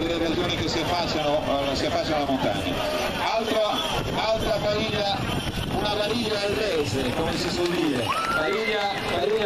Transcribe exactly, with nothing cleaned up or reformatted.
delle regioni che si affacciano, uh, si affacciano alla montagna. Altra, altra famiglia, una vaniglia alvese, come si suol dire, vaniglia, vaniglia